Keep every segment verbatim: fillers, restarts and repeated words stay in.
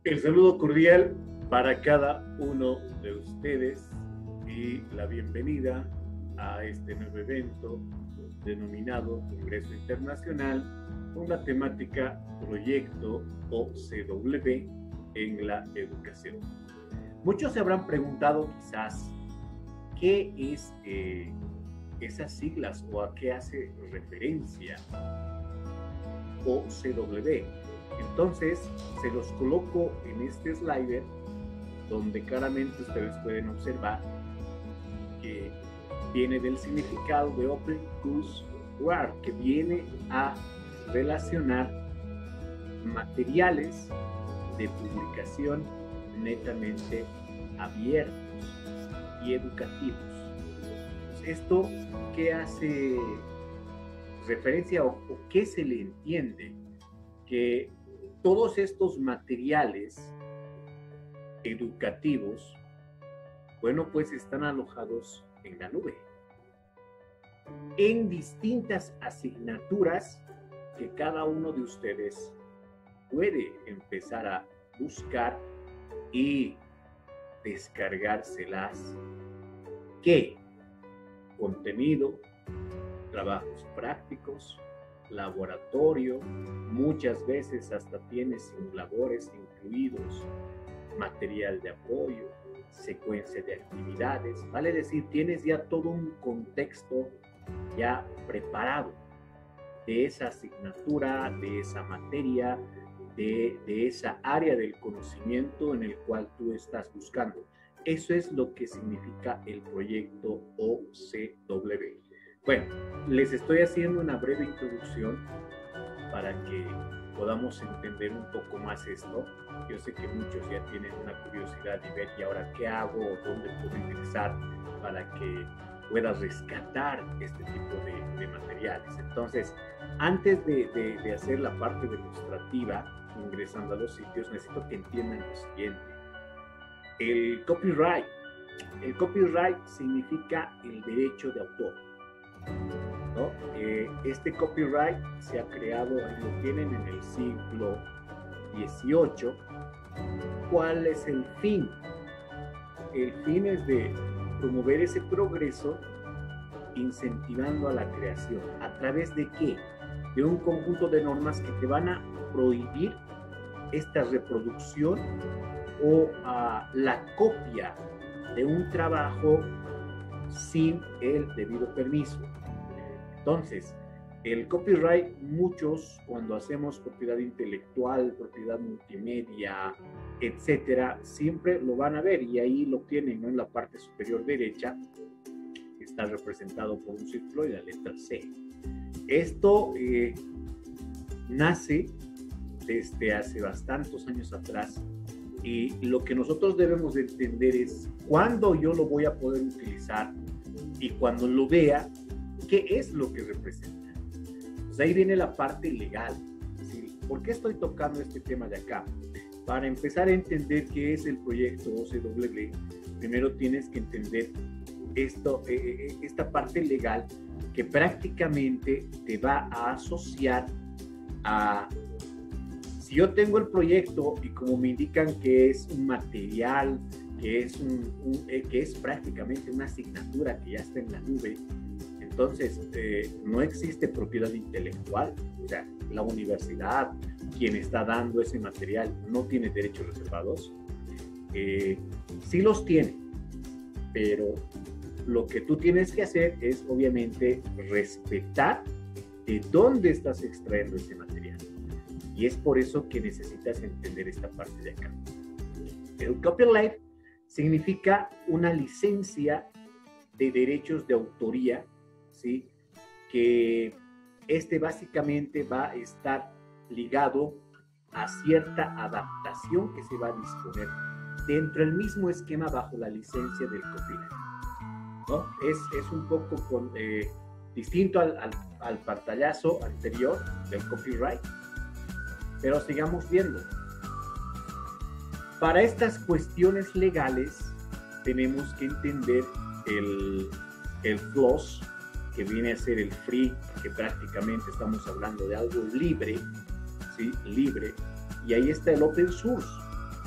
El saludo cordial para cada uno de ustedes y la bienvenida a este nuevo evento denominado Congreso Internacional con la temática Proyecto O C W en la educación. Muchos se habrán preguntado quizás qué es eh, esas siglas o a qué hace referencia O C W. Entonces, se los coloco en este slider donde claramente ustedes pueden observar que viene del significado de Open Courseware, que viene a relacionar materiales de publicación netamente abiertos y educativos. ¿Esto qué hace referencia o, o qué se le entiende? Que todos estos materiales educativos, bueno, pues están alojados en la nube, en distintas asignaturas que cada uno de ustedes puede empezar a buscar y descargárselas. ¿Qué? Contenido, trabajos prácticos, laboratorio, muchas veces hasta tiene simuladores incluidos, material de apoyo, secuencia de actividades, vale decir, tienes ya todo un contexto ya preparado de esa asignatura, de esa materia, de, de esa área del conocimiento en el cual tú estás buscando. Eso es lo que significa el proyecto O C W. Bueno, les estoy haciendo una breve introducción para que podamos entender un poco más esto. Yo sé que muchos ya tienen una curiosidad de ver, ¿y ahora qué hago? ¿O dónde puedo ingresar para que pueda rescatar este tipo de, de materiales? Entonces, antes de, de, de hacer la parte demostrativa, ingresando a los sitios, necesito que entiendan lo siguiente. El copyright. El copyright significa el derecho de autor, ¿no? Eh, este copyright se ha creado, ahí lo tienen, en el siglo dieciocho. ¿Cuál es el fin? El fin es de promover ese progreso incentivando a la creación. ¿A través de qué? De un conjunto de normas que te van a prohibir esta reproducción o uh, la copia de un trabajo sin el debido permiso. Entonces, el copyright, muchos cuando hacemos propiedad intelectual, propiedad multimedia, etcétera, siempre lo van a ver y ahí lo tienen, ¿no? En la parte superior derecha está representado por un círculo y la letra C. Esto eh, nace desde hace bastantes años atrás y lo que nosotros debemos de entender es cuándo yo lo voy a poder utilizar y cuando lo vea, ¿qué es lo que representa? Pues ahí viene la parte legal. ¿Sí? ¿Por qué estoy tocando este tema de acá? Para empezar a entender qué es el proyecto O C W, primero tienes que entender esto, eh, esta parte legal que prácticamente te va a asociar a... Si yo tengo el proyecto y como me indican que es un material, que es, un, un, eh, que es prácticamente una asignatura que ya está en la nube, entonces eh, no existe propiedad intelectual. O sea, la universidad, quien está dando ese material, no tiene derechos reservados. Eh, sí los tiene, pero lo que tú tienes que hacer es obviamente respetar de dónde estás extrayendo ese material. Y es por eso que necesitas entender esta parte de acá. El copyright significa una licencia de derechos de autoría, ¿sí? Que este básicamente va a estar ligado a cierta adaptación que se va a disponer dentro del mismo esquema bajo la licencia del copyright, ¿no? Es, es un poco con, eh, distinto al, al, al pantallazo anterior del copyright. Pero sigamos viendo. Para estas cuestiones legales tenemos que entender el, el FLOSS, que viene a ser el free, que prácticamente estamos hablando de algo libre, ¿sí? Libre. Y ahí está el open source.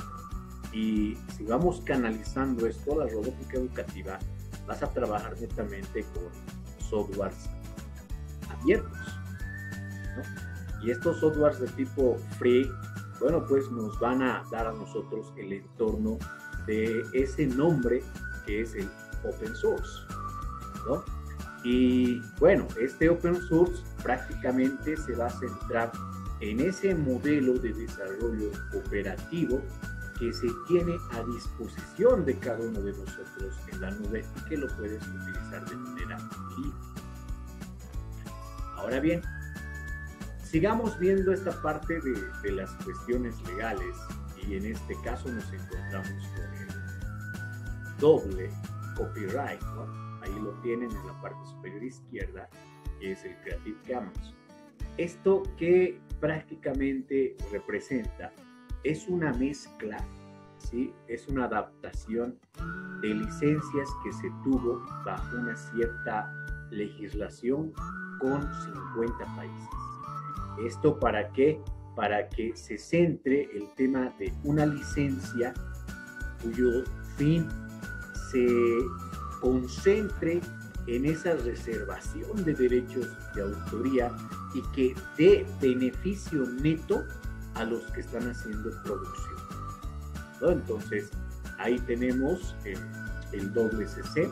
Y si vamos canalizando esto, la robótica educativa, vas a trabajar netamente con softwares abiertos, ¿no? Y estos softwares de tipo free, bueno, pues nos van a dar a nosotros el entorno de ese nombre que es el open source, ¿no? Y bueno, este open source prácticamente se va a centrar en ese modelo de desarrollo cooperativo que se tiene a disposición de cada uno de nosotros en la nube y que lo puedes utilizar de manera libre. Ahora bien, sigamos viendo esta parte de, de las cuestiones legales, y en este caso nos encontramos con el doble copyright, ¿no? Ahí lo tienen en la parte superior izquierda, que es el Creative Commons. Esto que prácticamente representa es una mezcla, ¿sí? Es una adaptación de licencias que se tuvo bajo una cierta legislación con cincuenta países. ¿Esto para qué? Para que se centre el tema de una licencia cuyo fin se concentre en esa reservación de derechos de autoría y que dé beneficio neto a los que están haciendo producción, ¿no? Entonces, ahí tenemos eh, el doble C C.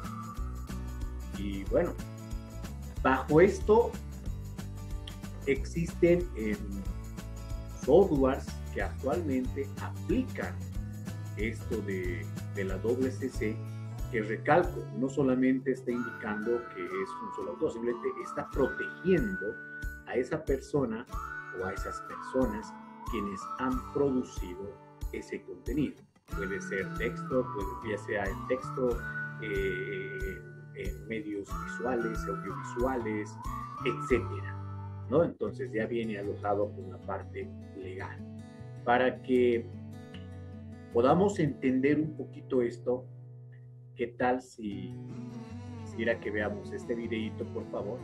Y bueno, bajo esto existen eh, softwares que actualmente aplican esto de, de la doble C C, que recalco, no solamente está indicando que es un solo autor, simplemente está protegiendo a esa persona o a esas personas quienes han producido ese contenido. Puede ser texto, puede, ya sea en texto, eh, en medios visuales, audiovisuales, etcétera, ¿no? Entonces ya viene alojado con la parte legal. Para que podamos entender un poquito esto, ¿qué tal si quisiera que veamos este videito, por favor?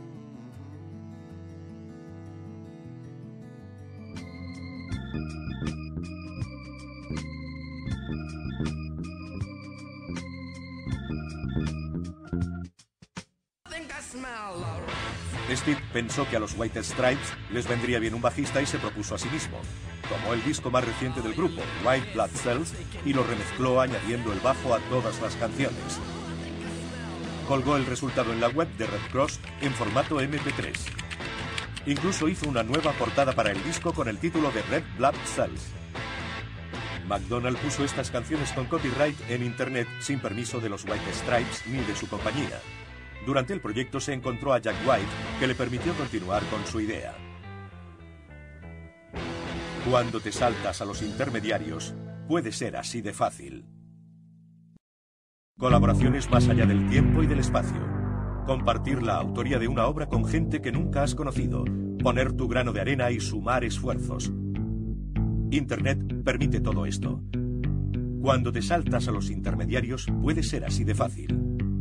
Steve pensó que a los White Stripes les vendría bien un bajista y se propuso a sí mismo. Tomó el disco más reciente del grupo, White Blood Cells, y lo remezcló añadiendo el bajo a todas las canciones. Colgó el resultado en la web de Red Cross en formato eme pe tres. Incluso hizo una nueva portada para el disco con el título de Red Blood Cells. McDonald puso estas canciones con copyright en internet sin permiso de los White Stripes ni de su compañía. Durante el proyecto se encontró a Jack White, que le permitió continuar con su idea. Cuando te saltas a los intermediarios, puede ser así de fácil. Colaboraciones más allá del tiempo y del espacio. Compartir la autoría de una obra con gente que nunca has conocido. Poner tu grano de arena y sumar esfuerzos. Internet permite todo esto. Cuando te saltas a los intermediarios, puede ser así de fácil.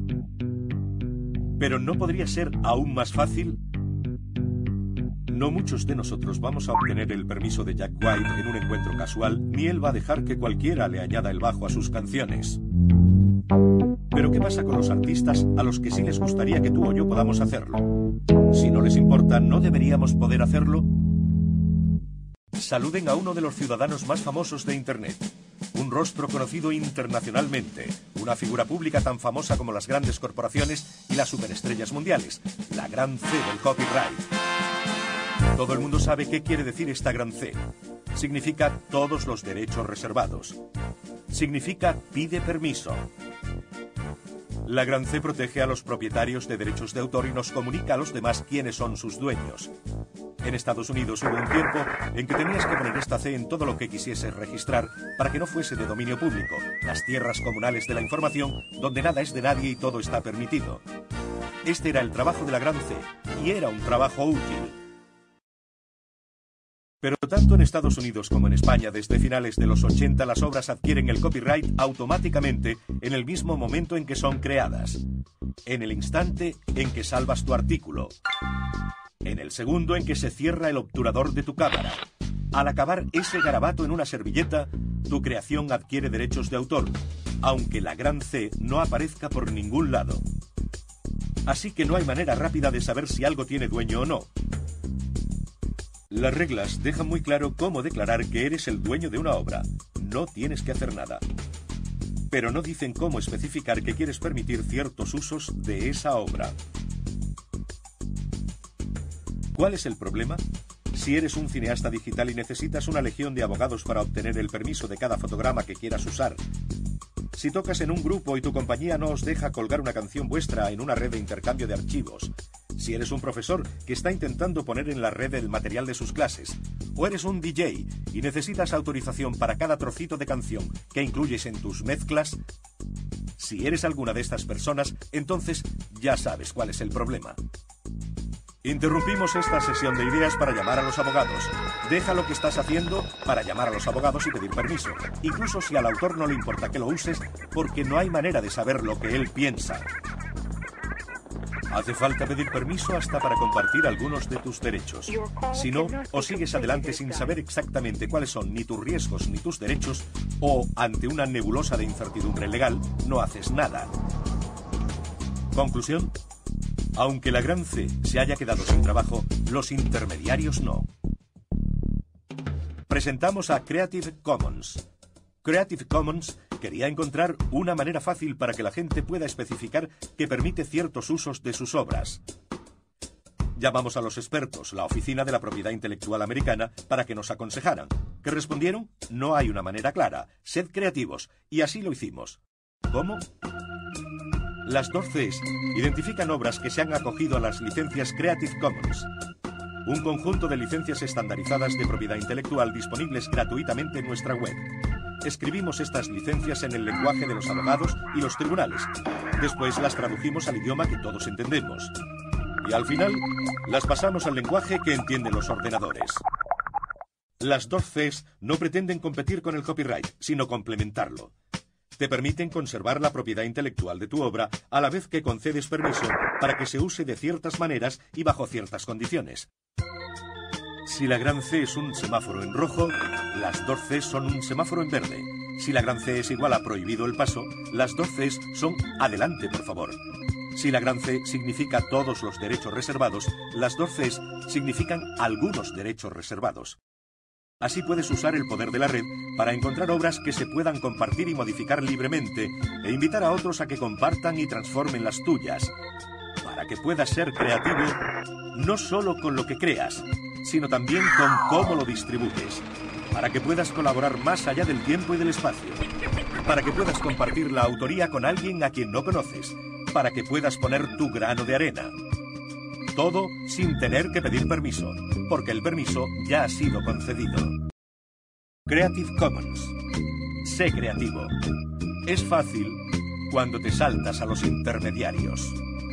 ¿Pero no podría ser aún más fácil? No muchos de nosotros vamos a obtener el permiso de Jack White en un encuentro casual, ni él va a dejar que cualquiera le añada el bajo a sus canciones. ¿Pero qué pasa con los artistas a los que sí les gustaría que tú o yo podamos hacerlo? Si no les importa, ¿no deberíamos poder hacerlo? Saluden a uno de los ciudadanos más famosos de Internet. Un rostro conocido internacionalmente, una figura pública tan famosa como las grandes corporaciones y las superestrellas mundiales, la gran C del copyright. Todo el mundo sabe qué quiere decir esta gran C. Significa todos los derechos reservados. Significa pide permiso. La gran C protege a los propietarios de derechos de autor y nos comunica a los demás quiénes son sus dueños. En Estados Unidos hubo un tiempo en que tenías que poner esta C en todo lo que quisieses registrar para que no fuese de dominio público, las tierras comunales de la información, donde nada es de nadie y todo está permitido. Este era el trabajo de la gran C, y era un trabajo útil. Pero tanto en Estados Unidos como en España, desde finales de los ochenta, las obras adquieren el copyright automáticamente en el mismo momento en que son creadas. En el instante en que salvas tu artículo. En el segundo en que se cierra el obturador de tu cámara. Al acabar ese garabato en una servilleta, tu creación adquiere derechos de autor, aunque la gran C no aparezca por ningún lado. Así que no hay manera rápida de saber si algo tiene dueño o no. Las reglas dejan muy claro cómo declarar que eres el dueño de una obra. No tienes que hacer nada. Pero no dicen cómo especificar que quieres permitir ciertos usos de esa obra. ¿Cuál es el problema? Si eres un cineasta digital y necesitas una legión de abogados para obtener el permiso de cada fotograma que quieras usar. Si tocas en un grupo y tu compañía no os deja colgar una canción vuestra en una red de intercambio de archivos. Si eres un profesor que está intentando poner en la red el material de sus clases. O eres un D J y necesitas autorización para cada trocito de canción que incluyes en tus mezclas. Si eres alguna de estas personas, entonces ya sabes cuál es el problema. Interrumpimos esta sesión de ideas para llamar a los abogados. Deja lo que estás haciendo para llamar a los abogados y pedir permiso, incluso si al autor no le importa que lo uses, porque no hay manera de saber lo que él piensa. Hace falta pedir permiso hasta para compartir algunos de tus derechos. Si no, o sigues adelante sin saber exactamente cuáles son ni tus riesgos ni tus derechos, o, ante una nebulosa de incertidumbre legal, no haces nada. Conclusión. Aunque la gran C se haya quedado sin trabajo, los intermediarios no. Presentamos a Creative Commons. Creative Commons quería encontrar una manera fácil para que la gente pueda especificar que permite ciertos usos de sus obras. Llamamos a los expertos, la Oficina de la Propiedad Intelectual Americana, para que nos aconsejaran. ¿Qué respondieron? No hay una manera clara. Sed creativos. Y así lo hicimos. ¿Cómo? Las dos Cs identifican obras que se han acogido a las licencias Creative Commons, un conjunto de licencias estandarizadas de propiedad intelectual disponibles gratuitamente en nuestra web. Escribimos estas licencias en el lenguaje de los abogados y los tribunales. Después las tradujimos al idioma que todos entendemos. Y al final, las pasamos al lenguaje que entienden los ordenadores. Las dos Cs no pretenden competir con el copyright, sino complementarlo. Te permiten conservar la propiedad intelectual de tu obra a la vez que concedes permiso para que se use de ciertas maneras y bajo ciertas condiciones. Si la gran C es un semáforo en rojo, las dos Cs son un semáforo en verde. Si la gran C es igual a prohibido el paso, las dos Cs son adelante, por favor. Si la gran C significa todos los derechos reservados, las dos Cs significan algunos derechos reservados. Así puedes usar el poder de la red para encontrar obras que se puedan compartir y modificar libremente e invitar a otros a que compartan y transformen las tuyas. Para que puedas ser creativo, no solo con lo que creas, sino también con cómo lo distribuyes. Para que puedas colaborar más allá del tiempo y del espacio. Para que puedas compartir la autoría con alguien a quien no conoces. Para que puedas poner tu grano de arena. Todo sin tener que pedir permiso, porque el permiso ya ha sido concedido. Creative Commons. Sé creativo. Es fácil cuando te saltas a los intermediarios.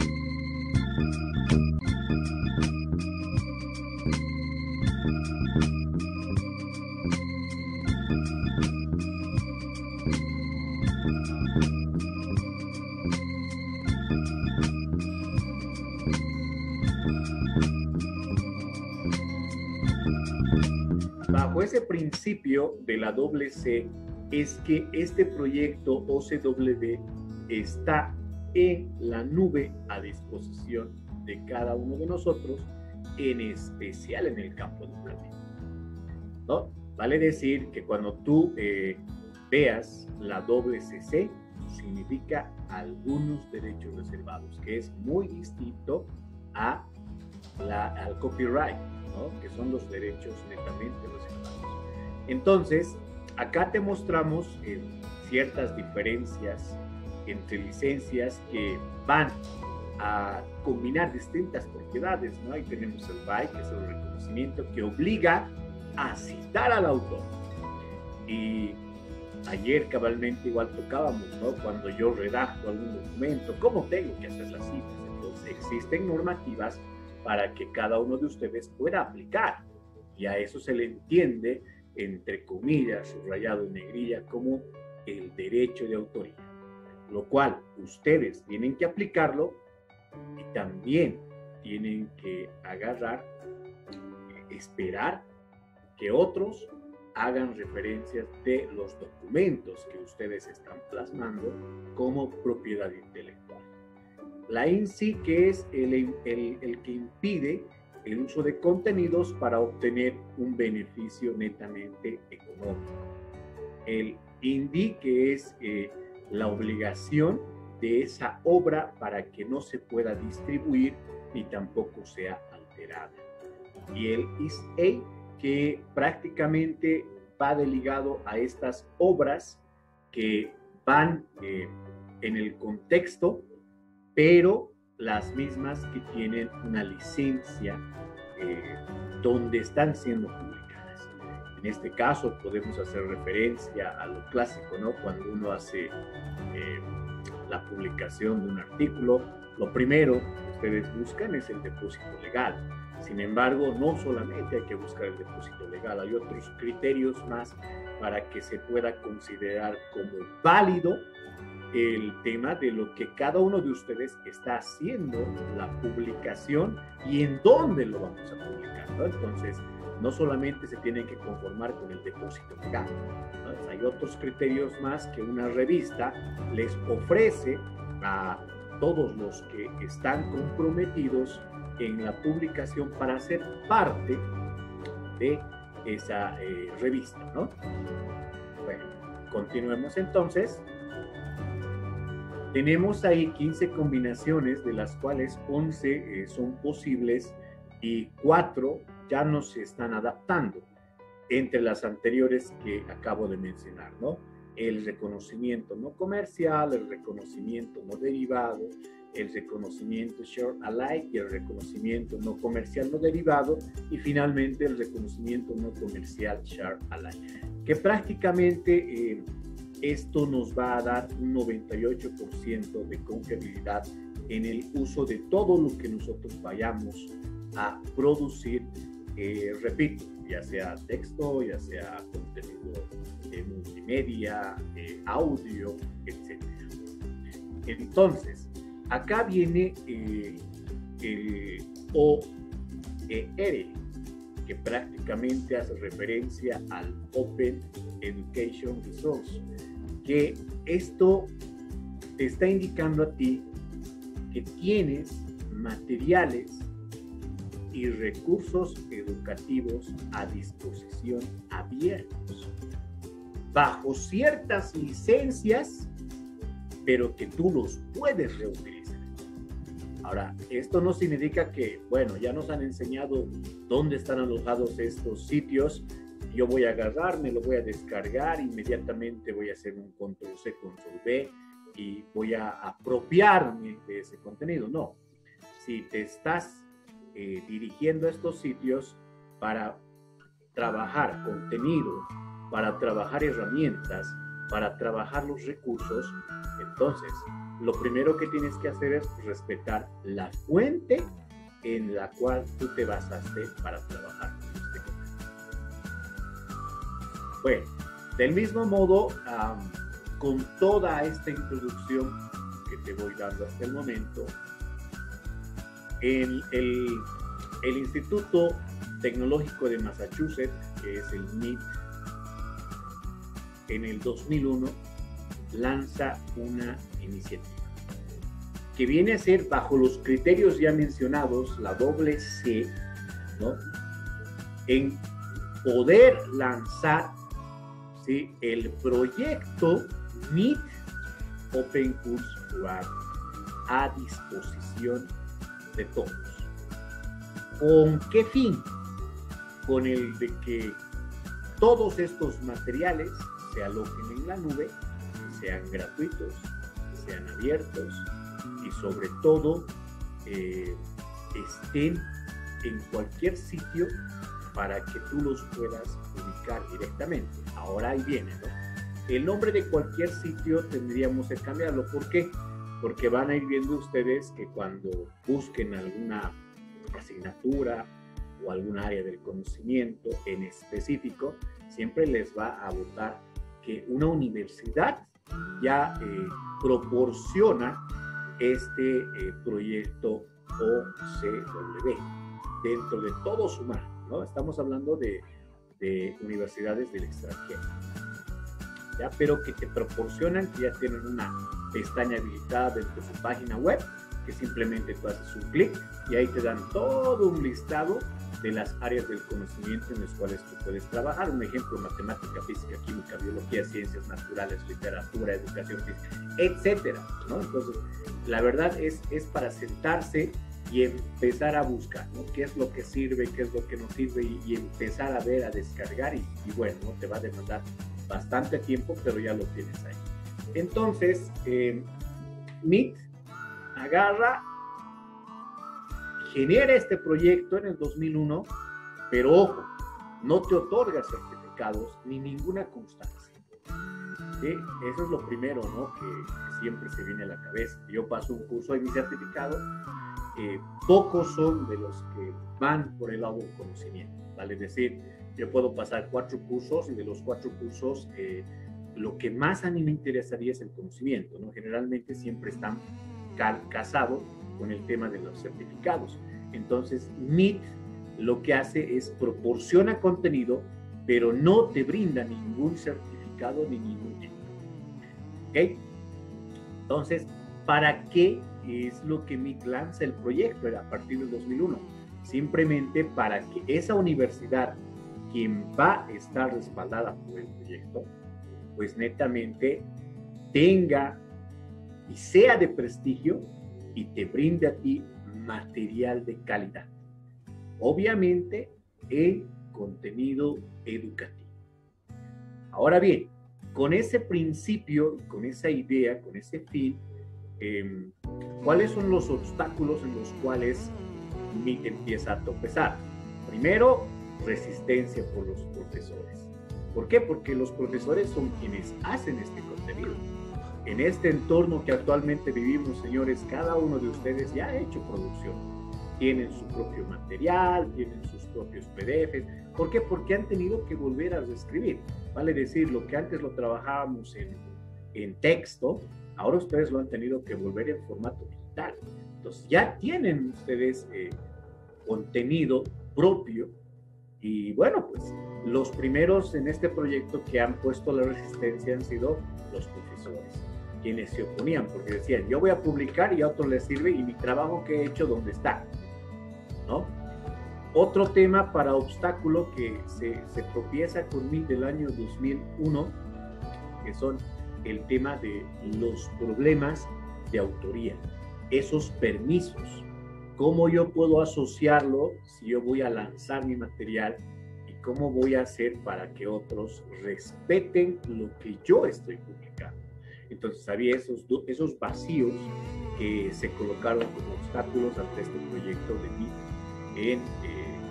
Bajo ese principio de la doble C es que este proyecto O C W está en la nube a disposición de cada uno de nosotros, en especial en el campo educativo, ¿no? Vale decir que cuando tú eh, veas la doble C C, significa algunos derechos reservados, que es muy distinto a la, al copyright, ¿no? Que son los derechos netamente reservados. Entonces, acá te mostramos eh, ciertas diferencias entre licencias que van a combinar distintas propiedades, ¿no? Ahí tenemos el B Y, que es el reconocimiento que obliga a citar al autor. Y ayer cabalmente igual tocábamos, ¿no? Cuando yo redacto algún documento, ¿cómo tengo que hacer las citas? Entonces, existen normativas para que cada uno de ustedes pueda aplicar. Y a eso se le entiende, entre comillas, subrayado en negrilla, como el derecho de autoría. Lo cual ustedes tienen que aplicarlo y también tienen que agarrar, esperar que otros hagan referencias de los documentos que ustedes están plasmando como propiedad intelectual. La I N S I, que es el, el, el que impide el uso de contenidos para obtener un beneficio netamente económico. El I N D I, que es eh, la obligación de esa obra para que no se pueda distribuir ni tampoco sea alterada. Y el I S A, que prácticamente va de ligado a estas obras que van eh, en el contexto, pero las mismas que tienen una licencia eh, donde están siendo publicadas. En este caso podemos hacer referencia a lo clásico, ¿no? Cuando uno hace eh, la publicación de un artículo, lo primero que ustedes buscan es el depósito legal. Sin embargo, no solamente hay que buscar el depósito legal, hay otros criterios más para que se pueda considerar como válido el tema de lo que cada uno de ustedes está haciendo, la publicación y en dónde lo vamos a publicar, ¿no? Entonces, no solamente se tienen que conformar con el depósito legal, ¿no? Entonces, hay otros criterios más que una revista les ofrece a todos los que están comprometidos en la publicación para ser parte de esa eh, revista, ¿no? Bueno, continuemos entonces. Tenemos ahí quince combinaciones, de las cuales once eh, son posibles y cuatro ya no se están adaptando entre las anteriores que acabo de mencionar, ¿no? El reconocimiento no comercial, el reconocimiento no derivado, el reconocimiento share alike y el reconocimiento no comercial no derivado, y finalmente el reconocimiento no comercial share alike, que prácticamente eh, esto nos va a dar un noventa y ocho por ciento de confiabilidad en el uso de todo lo que nosotros vayamos a producir, eh, repito, ya sea texto, ya sea contenido de multimedia, eh, audio, etcétera. Entonces, acá viene eh, el O E R, que prácticamente hace referencia al Open Education Resource, que esto te está indicando a ti que tienes materiales y recursos educativos a disposición abiertos, bajo ciertas licencias, pero que tú los puedes reutilizar. Ahora, esto no significa que, bueno, ya nos han enseñado dónde están alojados estos sitios, yo voy a agarrar, me lo voy a descargar, inmediatamente voy a hacer un control C, control V y voy a apropiarme de ese contenido. No, si te estás eh, dirigiendo a estos sitios para trabajar contenido, para trabajar herramientas, para trabajar los recursos, entonces lo primero que tienes que hacer es respetar la fuente en la cual tú te basaste para trabajar con este contenido. Bueno, del mismo modo, um, con toda esta introducción que te voy dando hasta el momento, el, el, el Instituto Tecnológico de Massachusetts, que es el M I T, en el dos mil uno lanza una iniciativa que viene a ser, bajo los criterios ya mencionados, la doble C, ¿no? En poder lanzar, ¿sí?, el proyecto M I T Open Courseware a disposición de todos. ¿Con qué fin? Con el de que todos estos materiales se alojen en la nube, sean gratuitos, sean abiertos y sobre todo eh, estén en cualquier sitio para que tú los puedas ubicar directamente. Ahora ahí viene, ¿no? El nombre de cualquier sitio tendríamos que cambiarlo. ¿Por qué? Porque van a ir viendo ustedes que cuando busquen alguna asignatura o algún área del conocimiento en específico, siempre les va a botar que una universidad ya eh, proporciona este eh, proyecto O C W dentro de todo su marco, ¿no? Estamos hablando de de universidades del extranjero, ¿ya? Pero que te proporcionan, que ya tienen una pestaña habilitada dentro de su página web, que simplemente tú haces un clic y ahí te dan todo un listado de las áreas del conocimiento en las cuales tú puedes trabajar. Un ejemplo: matemática, física, química, biología, ciencias naturales, literatura, educación física, etcétera, ¿no? Entonces, la verdad es, es para sentarse y empezar a buscar, ¿no? Qué es lo que sirve, qué es lo que no sirve, y, y empezar a ver, a descargar, y, y bueno, ¿no? Te va a demandar bastante tiempo, pero ya lo tienes ahí. Entonces, eh, Meet agarra, genera este proyecto en el dos mil uno, pero ojo, no te otorga certificados ni ninguna constancia, ¿sí? Eso es lo primero, ¿no? Que, que siempre se viene a la cabeza. Yo paso un curso de mi certificado, eh, pocos son de los que van por el lado del conocimiento, ¿vale? Es decir, yo puedo pasar cuatro cursos y de los cuatro cursos, eh, lo que más a mí me interesaría es el conocimiento, ¿no? Generalmente siempre están casados con el tema de los certificados. Entonces, Meet lo que hace es proporciona contenido, pero no te brinda ningún certificado ni ningún título. ¿Ok? Entonces, ¿para qué es lo que Meet lanza el proyecto a partir del dos mil uno? Simplemente para que esa universidad, quien va a estar respaldada por el proyecto, pues netamente tenga y sea de prestigio y te brinde a ti material de calidad. Obviamente, el contenido educativo. Ahora bien, con ese principio, con esa idea, con ese fin, eh, ¿cuáles son los obstáculos en los cuales Meet empieza a tropezar? Primero, resistencia por los profesores. ¿Por qué? Porque los profesores son quienes hacen este contenido. En este entorno que actualmente vivimos, señores, cada uno de ustedes ya ha hecho producción. Tienen su propio material, tienen sus propios P D Fs. ¿Por qué? Porque han tenido que volver a reescribir. Vale decir, lo que antes lo trabajábamos en, en texto, ahora ustedes lo han tenido que volver en formato digital. Entonces ya tienen ustedes eh, contenido propio. Y bueno, pues los primeros en este proyecto que han puesto la resistencia han sido los profesores, quienes se oponían, porque decían, yo voy a publicar y a otros les sirve, y mi trabajo que he hecho, ¿dónde está? ¿No? Otro tema para obstáculo que se, se tropieza con Meet del año dos mil uno, que son el tema de los problemas de autoría, esos permisos. ¿Cómo yo puedo asociarlo si yo voy a lanzar mi material? ¿Y cómo voy a hacer para que otros respeten lo que yo estoy publicando? Entonces había esos, esos vacíos que se colocaron como obstáculos ante este proyecto de Meet en eh,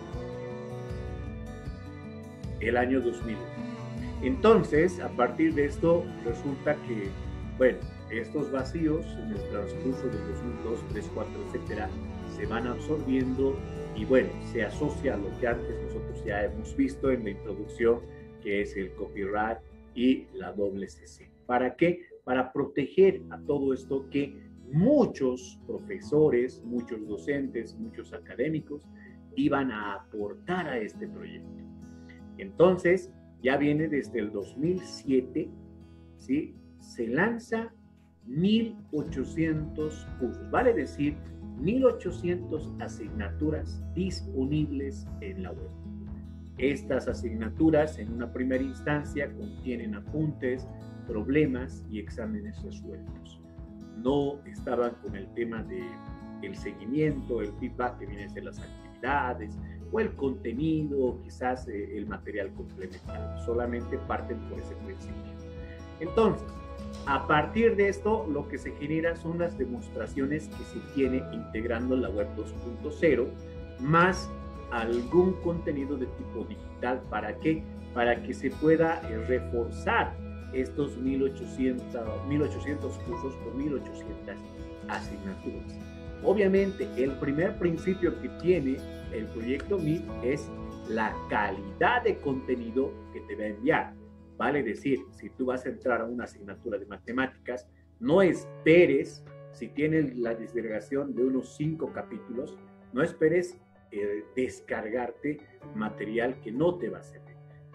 el año dos mil uno. Entonces, a partir de esto, resulta que, bueno, estos vacíos en el transcurso de dos mil dos, tres, cuatro, etcétera, se van absorbiendo y bueno, se asocia a lo que antes nosotros ya hemos visto en la introducción, que es el copyright y la doble C C. ¿Para qué? Para proteger a todo esto que muchos profesores, muchos docentes, muchos académicos iban a aportar a este proyecto. Entonces, ya viene desde el dos mil siete, ¿sí? Se lanza mil ochocientos cursos, vale decir, mil ochocientas asignaturas disponibles en la web. Estas asignaturas, en una primera instancia, contienen apuntes, problemas y exámenes resueltos. No estaban con el tema de el seguimiento, el feedback que viene a ser las actividades o el contenido, quizás eh, el material complementario. Solamente parten por ese principio. Entonces, a partir de esto, lo que se genera son las demostraciones que se tiene integrando la web dos punto cero, más algún contenido de tipo digital. ¿Para qué? Para que se pueda eh, reforzar estos mil ochocientos cursos por mil ochocientas asignaturas. Obviamente, el primer principio que tiene el proyecto Meet es la calidad de contenido que te va a enviar. Vale decir, si tú vas a entrar a una asignatura de matemáticas, no esperes, si tienes la desagregación de unos cinco capítulos, no esperes eh, descargarte material que no te va a servir.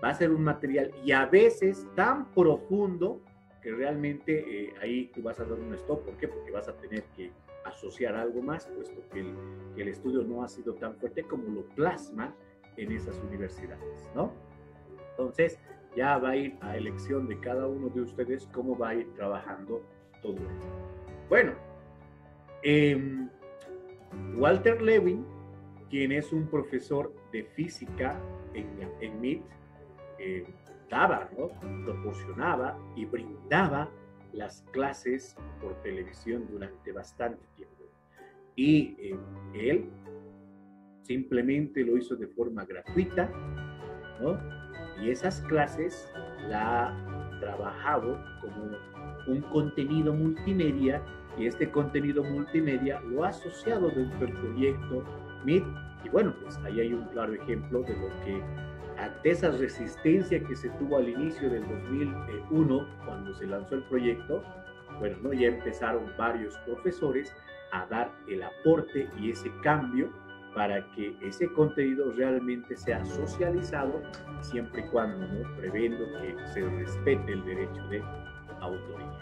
va a ser un material y a veces tan profundo que realmente eh, ahí tú vas a dar un stop. ¿Por qué? Porque vas a tener que asociar algo más, puesto que el, que el estudio no ha sido tan fuerte como lo plasma en esas universidades, ¿no? Entonces, ya va a ir a elección de cada uno de ustedes cómo va a ir trabajando todo esto. Bueno, eh, Walter Lewin, quien es un profesor de física en, en M I T, eh, daba, ¿no? proporcionaba y brindaba las clases por televisión durante bastante tiempo. Y eh, él simplemente lo hizo de forma gratuita, ¿no? Y esas clases la ha trabajado como un contenido multimedia, y este contenido multimedia lo ha asociado dentro del proyecto M I T. Y bueno, pues ahí hay un claro ejemplo de lo que, ante esa resistencia que se tuvo al inicio del dos mil uno, cuando se lanzó el proyecto, bueno, ¿no? ya empezaron varios profesores a dar el aporte y ese cambio para que ese contenido realmente sea socializado, siempre y cuando, ¿no? previendo que se respete el derecho de autoría.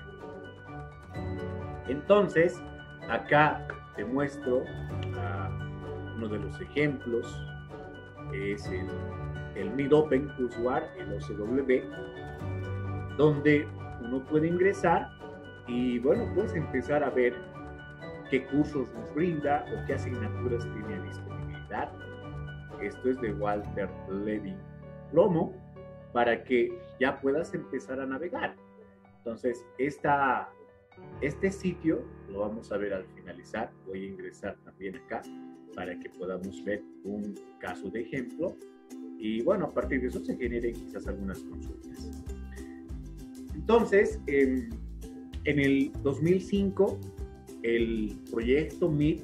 Entonces, acá te muestro uh, uno de los ejemplos, que es el, el M I T Open Courseware, el O C W, donde uno puede ingresar y, bueno, puedes empezar a ver qué cursos nos brinda o qué asignaturas tiene a disponibilidad. Esto es de Walter Lewin Promo, para que ya puedas empezar a navegar. Entonces, esta, este sitio lo vamos a ver al finalizar. Voy a ingresar también acá para que podamos ver un caso de ejemplo. Y bueno, a partir de eso se generen quizás algunas consultas. Entonces, eh, en el dos mil cinco, el proyecto M I T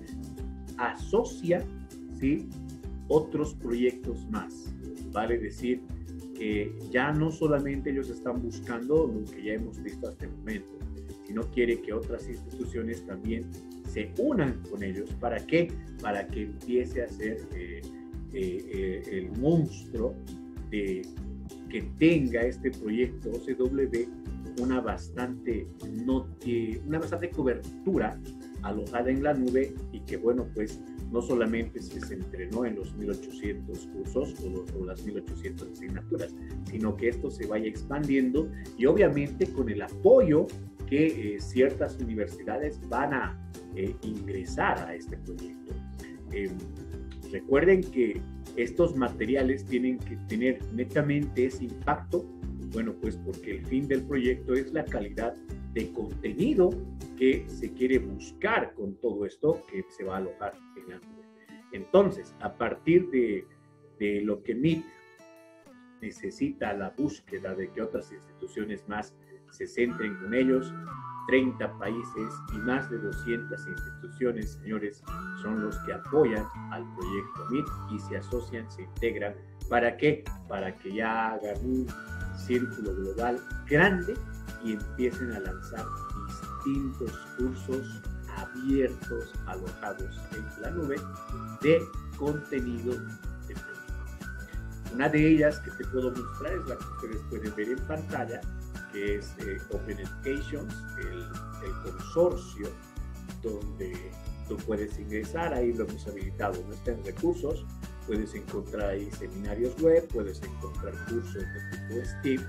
asocia, ¿sí?, otros proyectos más. Vale decir que ya no solamente ellos están buscando lo que ya hemos visto hasta el momento, sino quiere que otras instituciones también se unan con ellos. ¿Para qué? Para que empiece a ser eh, eh, eh, el monstruo de que tenga este proyecto O C W una bastante, no, eh, una bastante cobertura alojada en la nube, y que, bueno, pues no solamente se centrenó en los mil ochocientos cursos o, los, o las mil ochocientas asignaturas, sino que esto se vaya expandiendo, y obviamente con el apoyo que eh, ciertas universidades van a eh, ingresar a este proyecto. Eh, recuerden que estos materiales tienen que tener netamente ese impacto, bueno, pues porque el fin del proyecto es la calidad de contenido que se quiere buscar con todo esto que se va a alojar en la nube. Entonces, a partir de, de lo que M I T necesita la búsqueda de que otras instituciones más se centren con ellos, treinta países y más de doscientas instituciones, señores, son los que apoyan al proyecto M I T y se asocian, se integran. ¿Para qué? Para que ya hagan un círculo global grande y empiecen a lanzar distintos cursos abiertos, alojados en la nube, de contenido de público. Una de ellas que te puedo mostrar es la que ustedes pueden ver en pantalla, que es eh, Open Education, el, el consorcio donde tú puedes ingresar. Ahí lo hemos habilitado, no está en recursos, puedes encontrar ahí seminarios web, puedes encontrar cursos de tipo STEAM,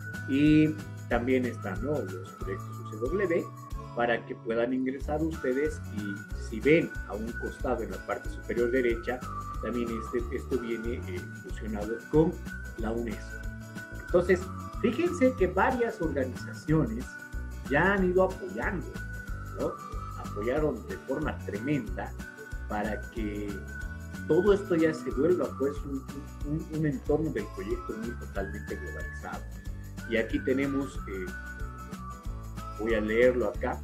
y también están, ¿no?, los proyectos U C W, para que puedan ingresar ustedes. Y si ven a un costado en la parte superior derecha, también este, esto viene eh, fusionado con la UNESCO. Entonces, fíjense que varias organizaciones ya han ido apoyando, ¿no? Apoyaron de forma tremenda para que todo esto ya se vuelva, pues, un, un, un entorno del proyecto muy totalmente globalizado. Y aquí tenemos, eh, voy a leerlo acá,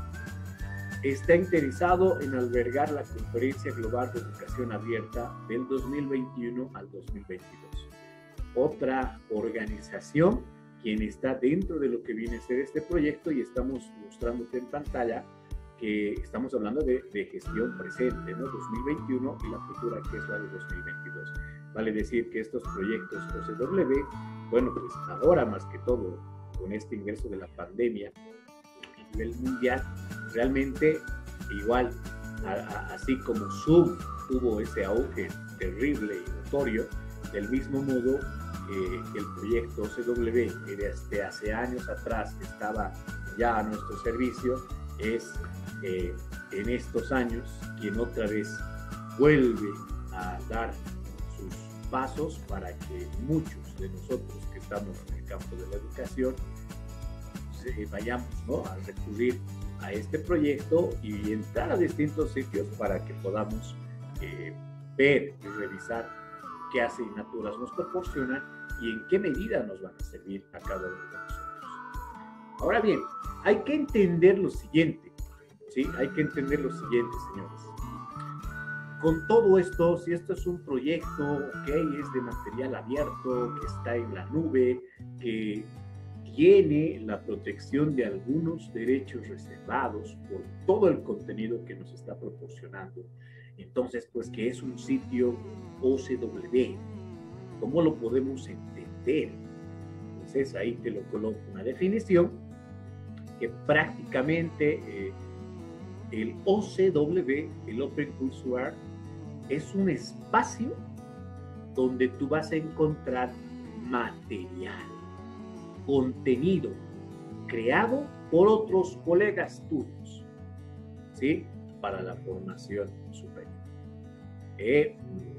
está interesado en albergar la Conferencia Global de Educación Abierta del dos mil veintiuno al dos mil veintidós. Otra organización quien está dentro de lo que viene a ser este proyecto, y estamos mostrándote en pantalla que estamos hablando de, de gestión presente, ¿no?, dos mil veintiuno, y la futura, que es la de dos mil veintidós. Vale decir que estos proyectos O C W bueno, pues ahora más que todo, con este ingreso de la pandemia a nivel mundial, realmente igual, a, a, así como Zoom tuvo ese auge terrible y notorio, del mismo modo, eh, el proyecto O C W, que desde hace años atrás estaba ya a nuestro servicio, es eh, en estos años quien otra vez vuelve a dar sus pasos para que muchos de nosotros que estamos en el campo de la educación eh, vayamos, ¿no?, a recurrir a este proyecto y entrar a distintos sitios para que podamos eh, ver y revisar qué asignaturas nos proporcionan y en qué medida nos van a servir a cada uno de nosotros. Ahora bien, hay que entender lo siguiente, ¿sí? Hay que entender lo siguiente, señores. Con todo esto, si esto es un proyecto, ok, es de material abierto, que está en la nube, que tiene la protección de algunos derechos reservados por todo el contenido que nos está proporcionando, entonces, pues, que es un sitio O C W. ¿Cómo lo podemos entender? Entonces, ahí te lo coloco una definición que prácticamente eh, el O C W, el Open Courseware, es un espacio donde tú vas a encontrar material, contenido creado por otros colegas tuyos, ¿sí?, para la formación superior. Eh,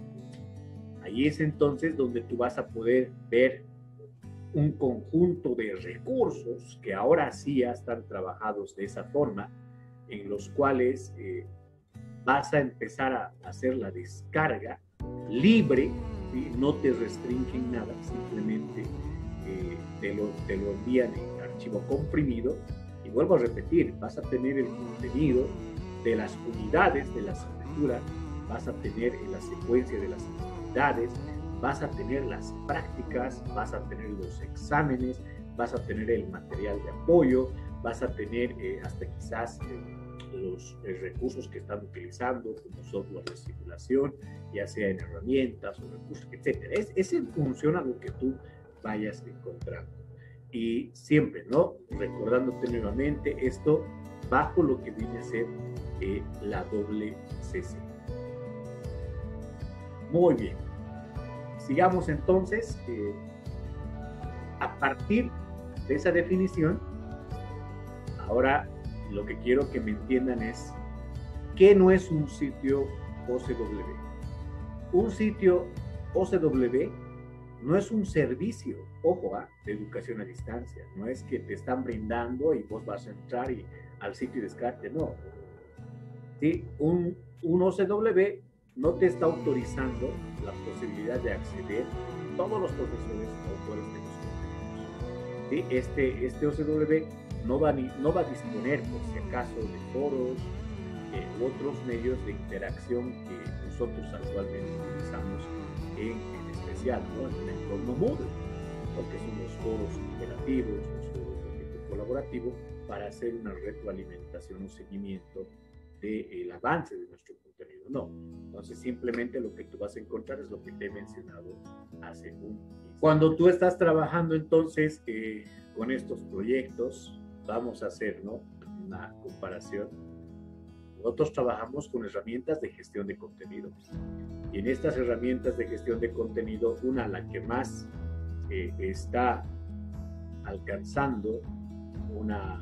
ahí es entonces donde tú vas a poder ver un conjunto de recursos que ahora sí ya están trabajados de esa forma, en los cuales eh, vas a empezar a hacer la descarga libre, ¿sí? No te restringen nada, simplemente eh, te, lo, te lo envían en archivo comprimido, y vuelvo a repetir, vas a tener el contenido de las unidades de la asignatura, vas a tener la secuencia de las actividades, vas a tener las prácticas, vas a tener los exámenes, vas a tener el material de apoyo, vas a tener eh, hasta quizás eh, los eh, recursos que están utilizando como software de simulación, ya sea en herramientas o recursos, etcétera. Es, es en función a lo que tú vayas encontrando. Y siempre, ¿no?, recordándote nuevamente esto bajo lo que viene a ser eh, la doble C C. Muy bien. Sigamos entonces. Eh, a partir de esa definición, ahora lo que quiero que me entiendan es ¿qué no es un sitio O C W? Un sitio O C W no es un servicio, ojo, ¿eh? de educación a distancia. No es que te están brindando y vos vas a entrar y, al sitio y descarte, no. ¿Sí? Un, un O C W no te está autorizando la posibilidad de acceder a todos los profesores o autores de los contenidos. ¿Sí? Este, este O C W no va, ni, no va a disponer, por si acaso, de foros eh, u otros medios de interacción que nosotros actualmente utilizamos en, en especial, ¿no?, en el entorno Moodle, porque son los foros cooperativos, los foros de tipo colaborativo, para hacer una retroalimentación o seguimiento del avance de nuestro contenido. No, entonces simplemente lo que tú vas a encontrar es lo que te he mencionado hace un instante. Cuando tú estás trabajando entonces eh, con estos proyectos, vamos a hacer, ¿no?, una comparación. Nosotros trabajamos con herramientas de gestión de contenido, y en estas herramientas de gestión de contenido, una, la que más eh, está alcanzando una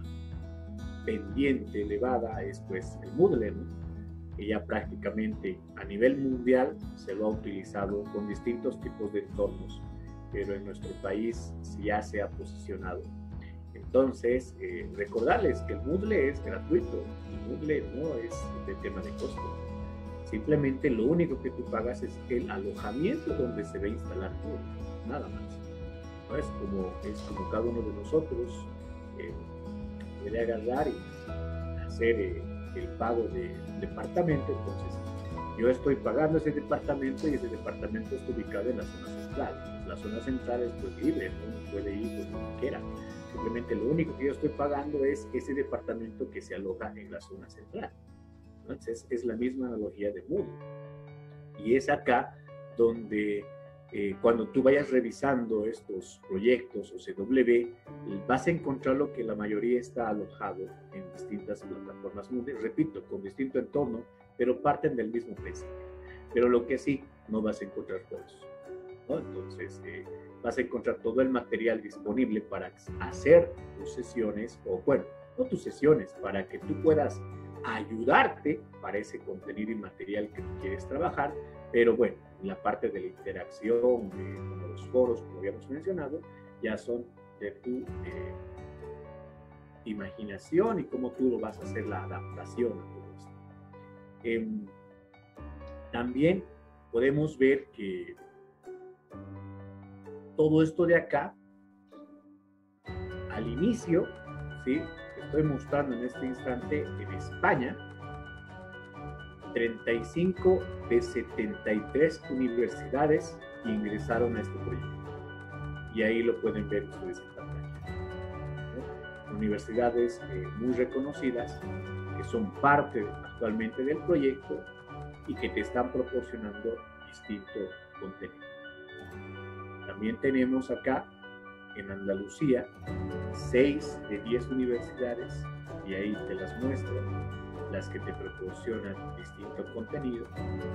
pendiente elevada, es pues el Moodle, ¿no?, que ya prácticamente a nivel mundial se lo ha utilizado con distintos tipos de entornos, pero en nuestro país ya se ha posicionado. Entonces, eh, recordarles que el Moodle es gratuito, el Moodle no es de tema de costo. Simplemente lo único que tú pagas es el alojamiento donde se va a instalar todo, nada más. ¿No? Es como, es como cada uno de nosotros eh, puede agarrar y hacer eh, el pago de un departamento. Entonces, yo estoy pagando ese departamento y ese departamento está ubicado en la zona central. La zona central es pues libre, ¿no? Uno puede ir donde quiera. Simplemente lo único que yo estoy pagando es ese departamento que se aloja en la zona central. Entonces es la misma analogía de Moodle. Y es acá donde eh, cuando tú vayas revisando estos proyectos O C W, vas a encontrar lo que la mayoría está alojado en distintas plataformas Moodle, repito, con distinto entorno, pero parten del mismo principio. Pero lo que sí, no vas a encontrar todos, ¿no? Entonces, eh, vas a encontrar todo el material disponible para hacer tus sesiones, o bueno, no tus sesiones, para que tú puedas ayudarte para ese contenido y material que tú quieres trabajar, pero bueno, la parte de la interacción, de, como los foros, como habíamos mencionado, ya son de tu eh, imaginación y cómo tú lo vas a hacer la adaptación a todo esto. Eh, también podemos ver que todo esto de acá, al inicio, ¿sí? Estoy mostrando en este instante en España, treinta y cinco de setenta y tres universidades ingresaron a este proyecto. Y ahí lo pueden ver ustedes en pantalla, ¿no? Universidades eh, muy reconocidas que son parte actualmente del proyecto y que te están proporcionando distinto contenido. También tenemos acá en Andalucía seis de diez universidades, y ahí te las muestro, las que te proporcionan distinto contenido.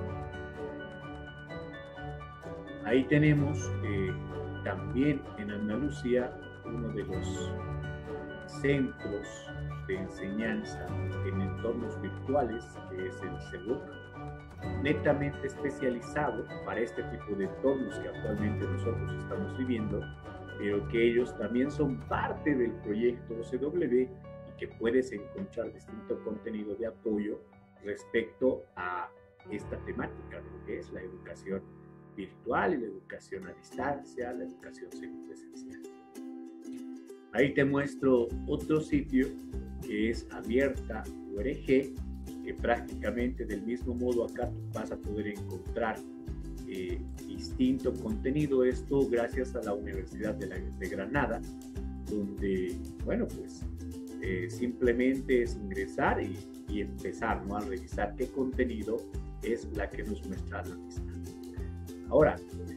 Ahí tenemos eh, también en Andalucía uno de los centros de enseñanza en entornos virtuales, que es el CEBUC, netamente especializado para este tipo de entornos que actualmente nosotros estamos viviendo, pero que ellos también son parte del proyecto O C W y que puedes encontrar distinto contenido de apoyo respecto a esta temática, lo que es la educación virtual y la educación a distancia, la educación semipresencial. Ahí te muestro otro sitio que es abierta punto org, que prácticamente del mismo modo acá tú vas a poder encontrar eh, distinto contenido, esto gracias a la Universidad de, la, de Granada, donde, bueno, pues eh, simplemente es ingresar y, y empezar, ¿no?, a revisar qué contenido es la que nos muestra la misma. Ahora,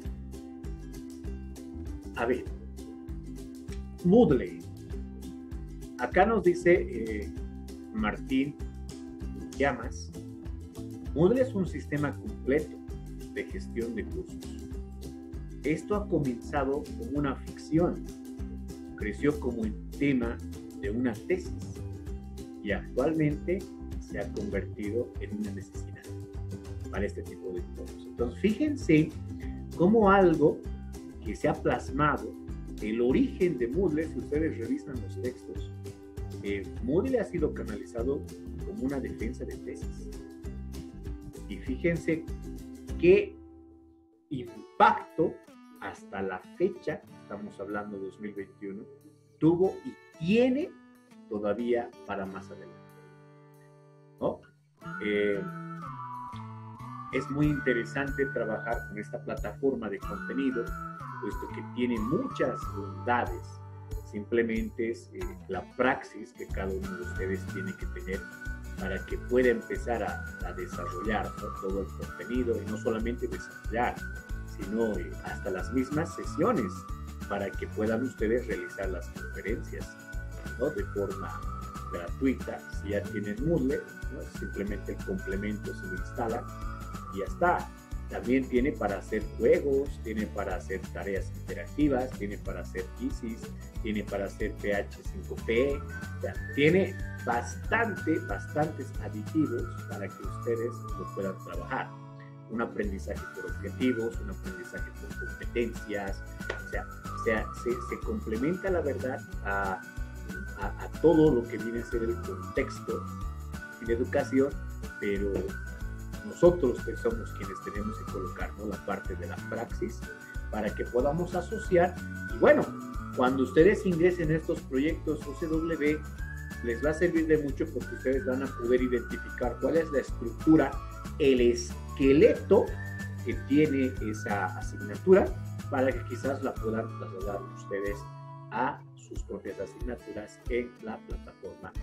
a ver, Moodle. Acá nos dice eh, Martín Llamas, Moodle es un sistema completo de gestión de cursos. Esto ha comenzado como una ficción, creció como el tema de una tesis y actualmente se ha convertido en una necesidad para este tipo de entornos. Entonces, fíjense cómo algo que se ha plasmado, el origen de Moodle, si ustedes revisan los textos, eh, Moodle ha sido canalizado como una defensa de tesis. Y fíjense qué impacto hasta la fecha, estamos hablando de dos mil veintiuno, tuvo y tiene todavía para más adelante, ¿no? Eh, es muy interesante trabajar con esta plataforma de contenido, puesto que tiene muchas bondades. Simplemente es eh, la praxis que cada uno de ustedes tiene que tener para que pueda empezar a, a desarrollar, ¿no?, todo el contenido, y no solamente desarrollar, sino eh, hasta las mismas sesiones para que puedan ustedes realizar las conferencias, ¿no?, de forma gratuita. Si ya tienen Moodle, ¿no?, simplemente el complemento se lo instala y ya está. También tiene para hacer juegos, tiene para hacer tareas interactivas, tiene para hacer quizzes, tiene para hacer P H cinco P, o sea, tiene bastante, bastantes aditivos para que ustedes lo puedan trabajar. Un aprendizaje por objetivos, un aprendizaje por competencias, o sea, o sea se, se complementa la verdad a, a, a todo lo que viene a ser el contexto de educación, pero nosotros que somos quienes tenemos que colocar, ¿no?, la parte de la praxis para que podamos asociar. Y bueno, cuando ustedes ingresen a estos proyectos O C W, les va a servir de mucho porque ustedes van a poder identificar cuál es la estructura, el esqueleto que tiene esa asignatura, para que quizás la puedan trasladar ustedes a sus propias asignaturas en la plataforma.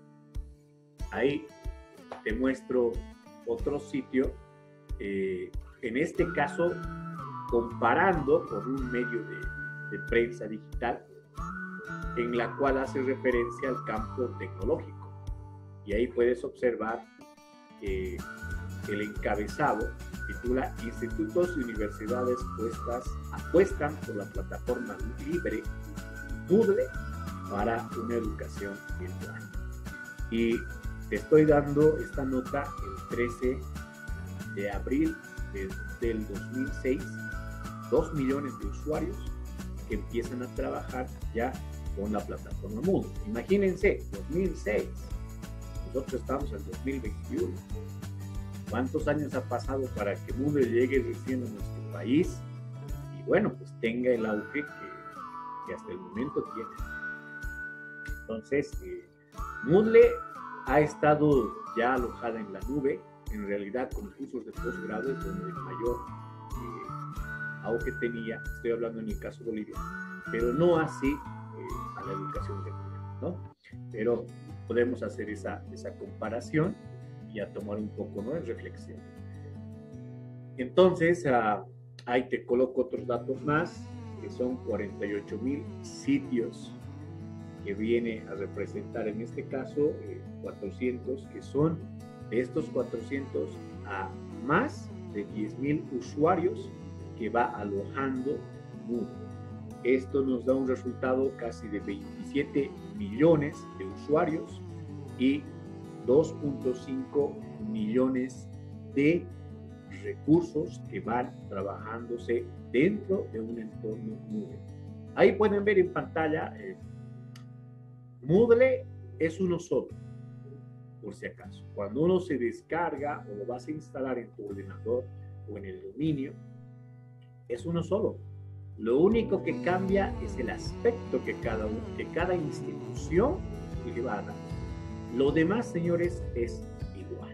Ahí te muestro otro sitio eh, en este caso, comparando con un medio de, de prensa digital, en la cual hace referencia al campo tecnológico. Y ahí puedes observar que el encabezado titula Institutos y universidades puestas, apuestan por la plataforma libre Moodle para una educación virtual. Y te estoy dando esta nota el trece de abril de, del dos mil seis, dos millones de usuarios que empiezan a trabajar ya con la plataforma Moodle. Imagínense, dos mil seis, nosotros estamos en dos mil veintiuno. ¿Cuántos años ha pasado para que Moodle llegue recién a nuestro país? Y bueno, pues tenga el auge que, que hasta el momento tiene. Entonces, eh, Moodle ha estado ya alojada en la nube. En realidad, con cursos de posgrado es donde el mayor eh, auge tenía. Estoy hablando en el caso de Bolivia, pero no así eh, a la educación secundaria, ¿no? Pero podemos hacer esa, esa comparación y a tomar un poco, ¿no?, en reflexión. Entonces, uh, ahí te coloco otros datos más, que son cuarenta y ocho mil sitios que viene a representar en este caso eh, cuatrocientos, que son de estos cuatrocientos a más de diez mil usuarios que va alojando Moodle. Esto nos da un resultado casi de veintisiete millones de usuarios y dos punto cinco millones de recursos que van trabajándose dentro de un entorno Moodle. Ahí pueden ver en pantalla, eh, Moodle es uno solo, por si acaso. Cuando uno se descarga o lo vas a instalar en tu ordenador o en el dominio, es uno solo. Lo único que cambia es el aspecto que cada, que cada institución le va a dar. Lo demás, señores, es igual.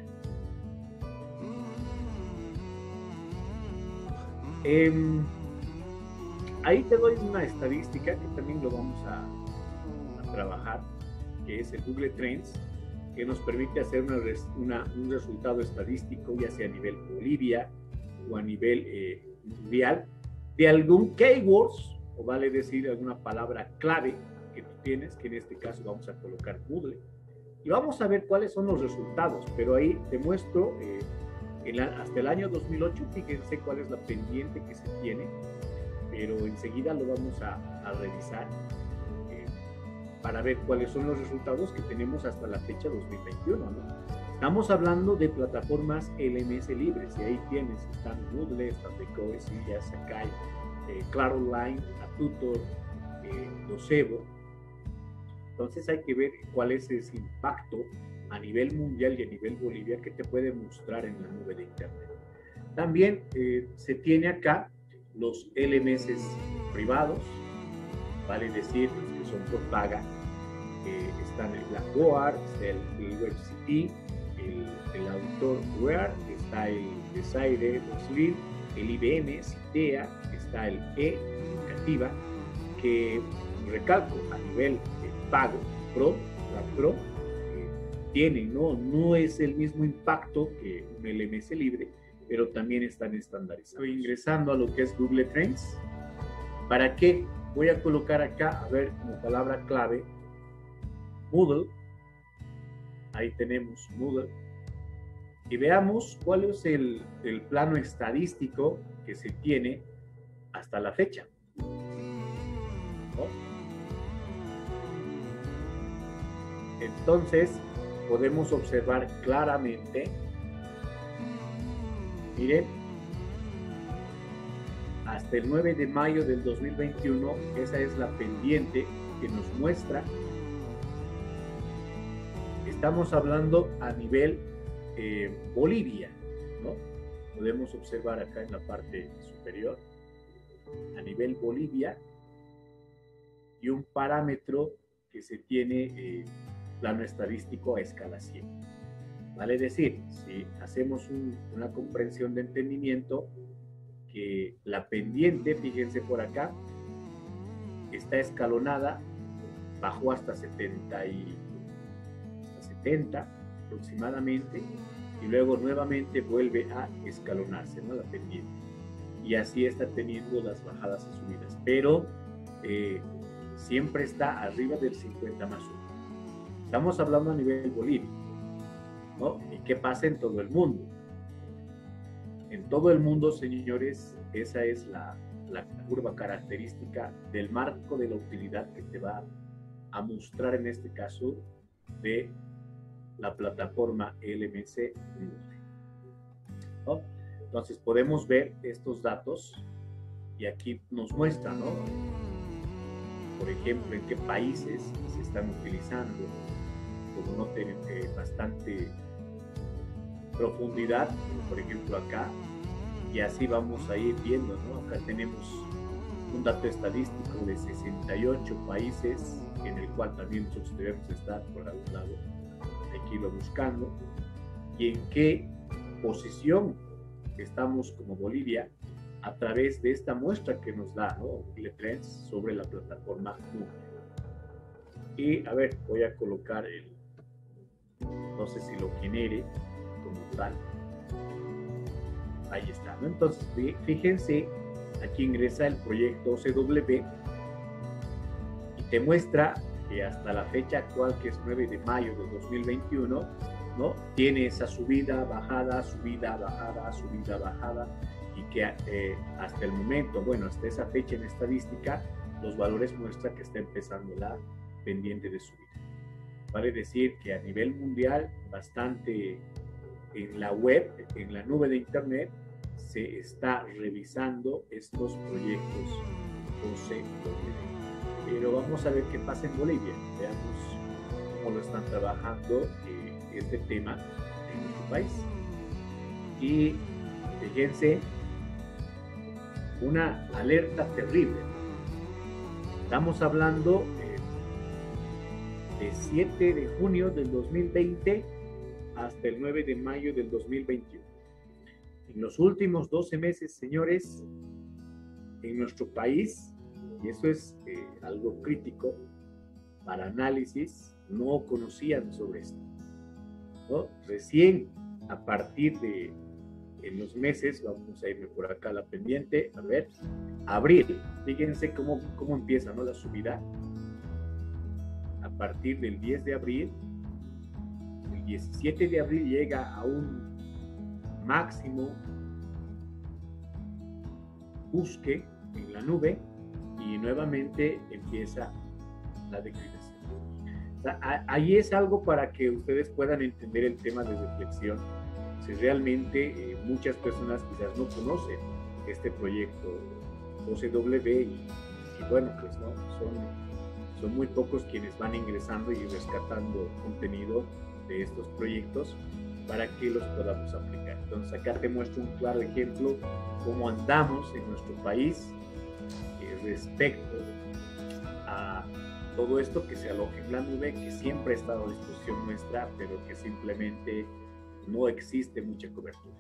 Eh, ahí te doy una estadística que también lo vamos a, a trabajar, que es el Google Trends, que nos permite hacer una, una, un resultado estadístico, ya sea a nivel Bolivia o a nivel eh, mundial, de algún keywords, o vale decir alguna palabra clave que tú tienes, que en este caso vamos a colocar Moodle. Y vamos a ver cuáles son los resultados, pero ahí te muestro eh, el, hasta el año dos mil ocho, fíjense cuál es la pendiente que se tiene, pero enseguida lo vamos a, a revisar eh, para ver cuáles son los resultados que tenemos hasta la fecha dos mil veintiuno, ¿no? Estamos hablando de plataformas L M S libres, y ahí tienes, están Moodle, están Decode, Silla, Sakai, eh, Claro Online, Atutor, eh, Docebo. Entonces hay que ver cuál es ese impacto a nivel mundial y a nivel Bolivia que te puede mostrar en la nube de Internet. También eh, se tiene acá los L M S privados, vale decir, los que son por paga. Eh, están el Blackboard, está el, el WebCT, el, el Autorware, está el Desaire, Slim, el I B M, Citea, está el E, Educativa, que recalco a nivel pago, Pro, la Pro, eh, tiene, ¿no? No es el mismo impacto que un L M S libre, pero también están estandarizados. Estoy ingresando a lo que es Google Trends. ¿Para qué? Voy a colocar acá, a ver, como palabra clave, Moodle. Ahí tenemos Moodle. Y veamos cuál es el, el plano estadístico que se tiene hasta la fecha, ¿no? Entonces, podemos observar claramente, miren, hasta el nueve de mayo del dos mil veintiuno, esa es la pendiente que nos muestra. Estamos hablando a nivel eh, Bolivia, ¿no? Podemos observar acá en la parte superior, a nivel Bolivia, y un parámetro que se tiene eh, plano estadístico a escala cien. Vale decir, si hacemos un, una comprensión de entendimiento, que la pendiente, fíjense por acá, está escalonada, bajó hasta setenta y hasta setenta aproximadamente, y luego nuevamente vuelve a escalonarse, ¿no? La pendiente. Y así está teniendo las bajadas y subidas, pero eh, siempre está arriba del cincuenta más uno. Estamos hablando a nivel Bolivia, ¿no? ¿Y qué pasa en todo el mundo? En todo el mundo, señores, esa es la, la curva característica del marco de la utilidad que te va a mostrar en este caso de la plataforma L M C Nube, ¿no? Entonces podemos ver estos datos y aquí nos muestra, ¿no? Por ejemplo, en qué países se están utilizando, como no tienen eh, bastante profundidad, por ejemplo acá, y así vamos a ir viendo, ¿no? Acá tenemos un dato estadístico de sesenta y ocho países, en el cual también nosotros debemos estar por algún lado, hay que irlo buscando, y en qué posición estamos como Bolivia a través de esta muestra que nos da, ¿no? Google Trends sobre la plataforma Nube. Y a ver, voy a colocar el, no sé si lo genere como tal. Ahí está, ¿no? Entonces, fíjense, aquí ingresa el proyecto O C W y te muestra que hasta la fecha actual, que es nueve de mayo de dos mil veintiuno, ¿no? Tiene esa subida, bajada, subida, bajada, subida, bajada, y que eh, hasta el momento, bueno, hasta esa fecha en estadística, los valores muestran que está empezando la pendiente de subida. Vale decir que a nivel mundial, bastante en la web, en la nube de internet, se está revisando estos proyectos O C W. Pero vamos a ver qué pasa en Bolivia. Veamos cómo lo están trabajando eh, este tema en nuestro país. Y fíjense, una alerta terrible. Estamos hablando eh, de siete de junio del dos mil veinte hasta el nueve de mayo del dos mil veintiuno. En los últimos doce meses, señores, en nuestro país, y eso es eh, algo crítico para análisis, no conocían sobre esto, ¿no? Recién a partir de en los meses, vamos a irme por acá a la pendiente, a ver, abril, fíjense cómo, cómo empieza, ¿no? La subida. A partir del diez de abril, el diecisiete de abril llega a un máximo busque en la nube y nuevamente empieza la declinación. O sea, ahí es algo para que ustedes puedan entender el tema de reflexión. Si realmente eh, muchas personas quizás no conocen este proyecto O C W y, y bueno, pues no, son, son muy pocos quienes van ingresando y rescatando contenido de estos proyectos para que los podamos aplicar. Entonces acá te muestro un claro ejemplo cómo andamos en nuestro país eh, respecto a todo esto que se aloja en la nube, que siempre ha estado a disposición nuestra, pero que simplemente no existe mucha cobertura.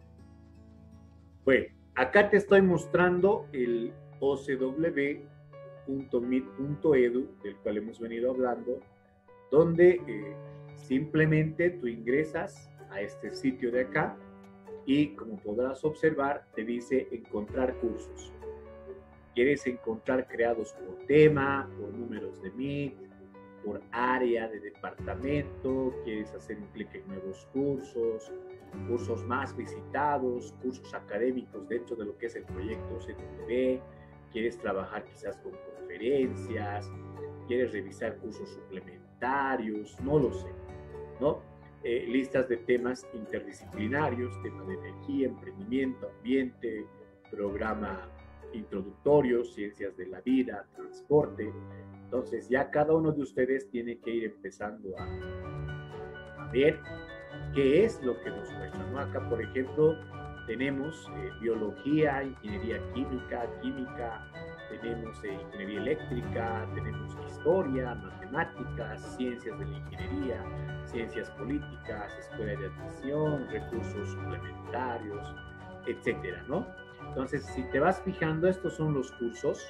Bueno, acá te estoy mostrando el O C W punto mit punto edu, del cual hemos venido hablando, donde eh, simplemente tú ingresas a este sitio de acá y, como podrás observar, te dice encontrar cursos. Quieres encontrar creados por tema, por números de M I T, por área de departamento, quieres hacer un clic en nuevos cursos, cursos más visitados, cursos académicos dentro de lo que es el proyecto O C W, quieres trabajar quizás con conferencias, quieres revisar cursos suplementarios, no lo sé, ¿no? Eh, listas de temas interdisciplinarios, tema de energía, emprendimiento, ambiente, programa introductorio, ciencias de la vida, transporte. Entonces ya cada uno de ustedes tiene que ir empezando a, a ver qué es lo que nos muestra, ¿no? Acá, por ejemplo, tenemos eh, biología, ingeniería química, química, tenemos eh, ingeniería eléctrica, tenemos historia, matemáticas, ciencias de la ingeniería, ciencias políticas, escuela de admisión, recursos suplementarios, etcétera, ¿no? Entonces, si te vas fijando, estos son los cursos.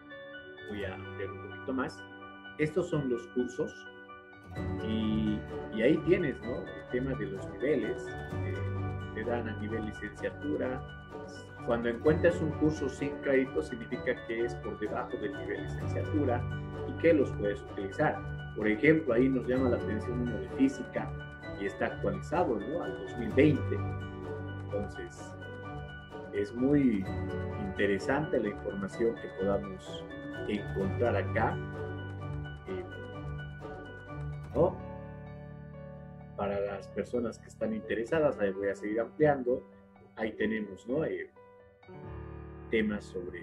Voy a ver un poquito más. Estos son los cursos y, y y ahí tienes, ¿no? El tema de los niveles, eh, te dan a nivel licenciatura. Cuando encuentras un curso sin crédito, significa que es por debajo del nivel licenciatura y que los puedes utilizar. Por ejemplo, ahí nos llama la atención uno de física y está actualizado, ¿no? Al dos mil veinte. Entonces, es muy interesante la información que podamos encontrar acá, eh, ¿no? Para las personas que están interesadas, ahí voy a seguir ampliando. Ahí tenemos, ¿no? Eh, temas sobre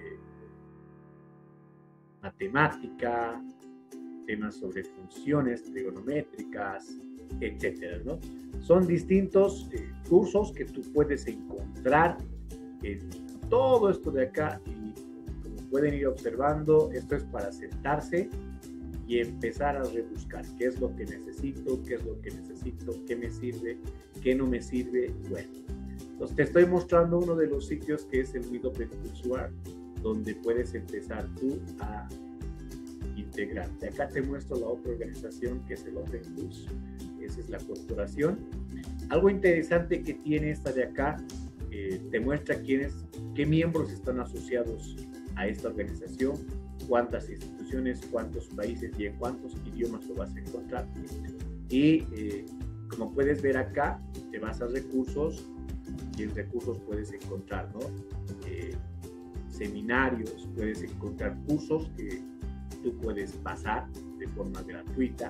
matemática, temas sobre funciones trigonométricas, etcétera, ¿no? Son distintos eh, cursos que tú puedes encontrar en todo esto de acá, y como pueden ir observando, esto es para sentarse y empezar a rebuscar qué es lo que necesito, qué es lo que necesito, qué me sirve, qué no me sirve. Bueno, entonces te estoy mostrando uno de los sitios que es el Meet Open Courseware, donde puedes empezar tú a integrarte. Acá te muestro la otra organización que es el Open Course. Esa es la corporación. Algo interesante que tiene esta de acá, eh, te muestra quiénes, qué miembros están asociados a esta organización, cuántas instituciones, cuántos países y en cuántos idiomas lo vas a encontrar. Y eh, como puedes ver acá, te vas a recursos y en recursos puedes encontrar, ¿no? Eh, seminarios, puedes encontrar cursos que tú puedes pasar de forma gratuita.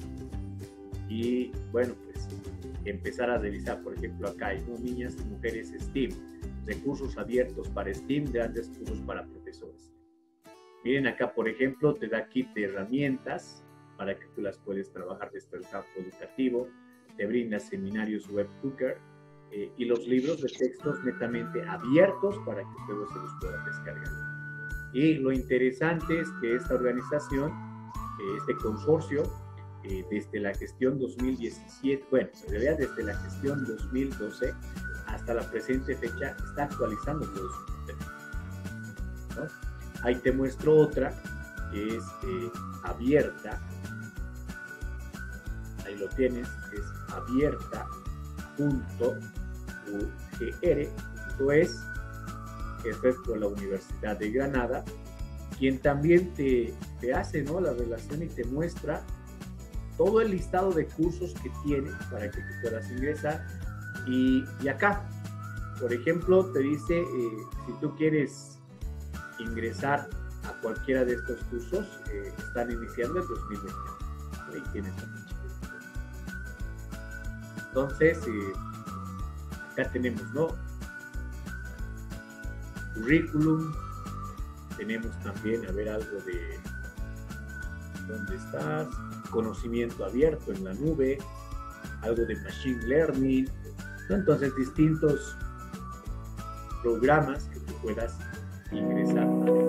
Y bueno, pues empezar a revisar, por ejemplo, acá hay, ¿no? Niñas y mujeres STEAM, recursos abiertos para STEAM, grandes cursos para profesores. Miren acá, por ejemplo, te da kit de herramientas para que tú las puedes trabajar desde el campo educativo, te brinda seminarios Webhooker eh, y los libros de textos netamente abiertos para que ustedes se los puedan descargar. Y lo interesante es que esta organización, eh, este consorcio, eh, desde la gestión dos mil diecisiete, bueno, en realidad desde la gestión dos mil doce hasta la presente fecha, está actualizando todo su contenido, ¿no? Ahí te muestro otra que es eh, abierta. Ahí lo tienes, es abierta punto u g r punto es. Esto es por la Universidad de Granada, quien también te, te hace, ¿no? La relación y te muestra todo el listado de cursos que tiene para que tú puedas ingresar. Y, y acá, por ejemplo, te dice, eh, si tú quieres ingresar a cualquiera de estos cursos, eh, están iniciando el dos mil veintiuno. Ahí tienes la fecha. Entonces, eh, acá tenemos, ¿no? Currículum, tenemos también, a ver, algo de ¿dónde estás? Conocimiento abierto en la nube, algo de Machine Learning, ¿no? Entonces distintos programas que tú puedas ingresar a